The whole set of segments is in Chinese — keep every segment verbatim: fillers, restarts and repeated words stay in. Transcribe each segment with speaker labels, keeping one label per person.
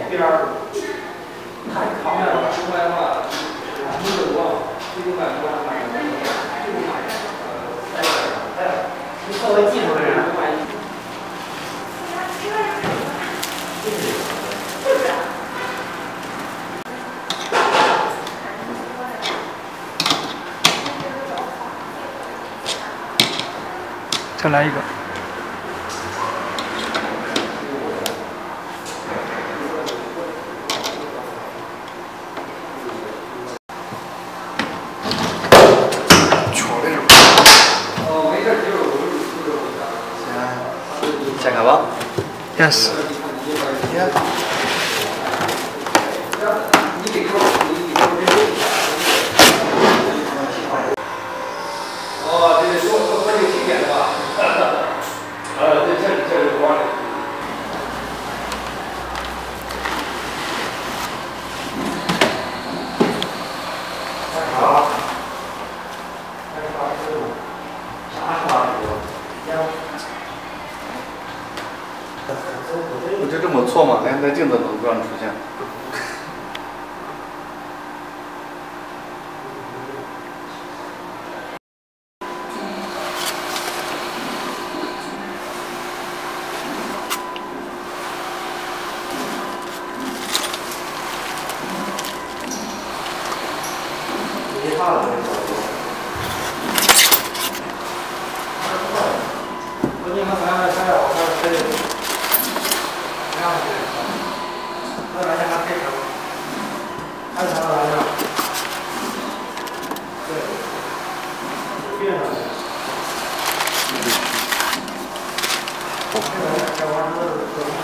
Speaker 1: 边儿太靠面了，吃坏话，没有忘，这个买过买的，这个买的，哎哎，你稍微记住点儿，万一。
Speaker 2: 再来一个。
Speaker 3: 先开吧。
Speaker 2: Yes。
Speaker 1: 哦，这个说说说这个经典的吧。呃，这这这是光的。好。
Speaker 3: 我就这么错嘛，连那镜子都不让出现。
Speaker 1: 一号的。我你们看看看我看这里，这样子，那咱先拿这个，看啥玩意儿？对，变上去。这玩意儿是什么？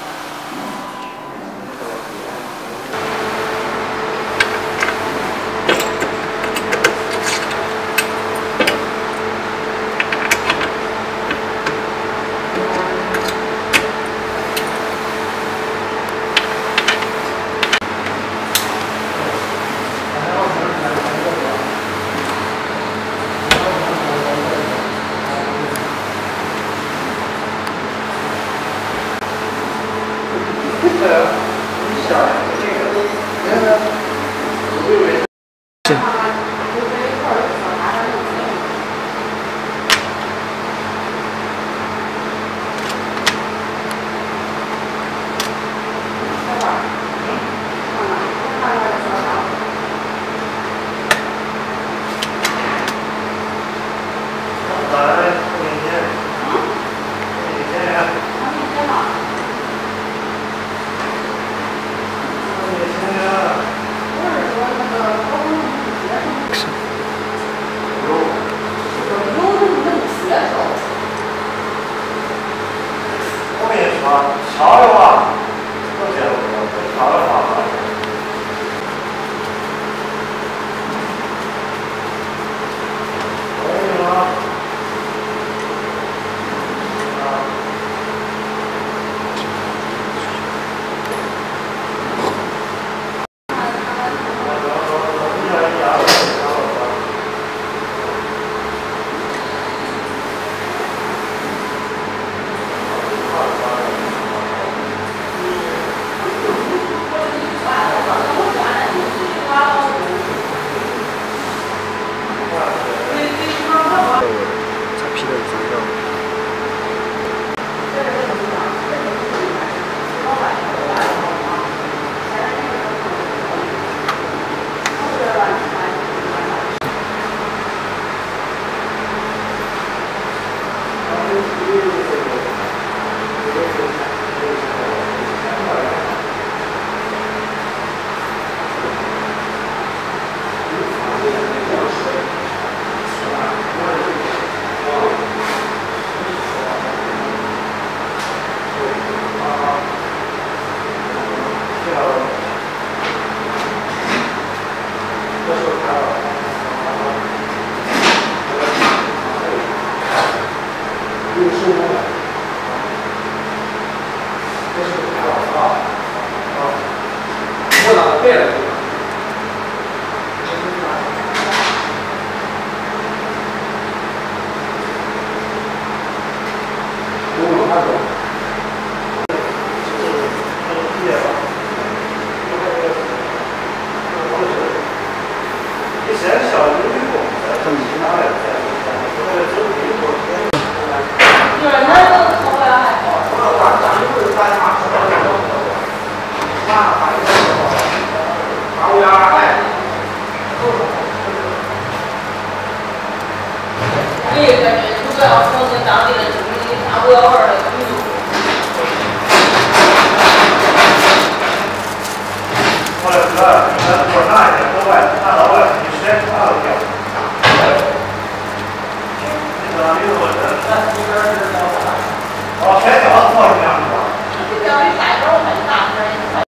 Speaker 4: 调的话，更简单了。调的话，可以吗？
Speaker 5: 可以感觉如果要重庆当地的居民大锅味儿的民族。
Speaker 4: 我的哥，你看多大一点，多外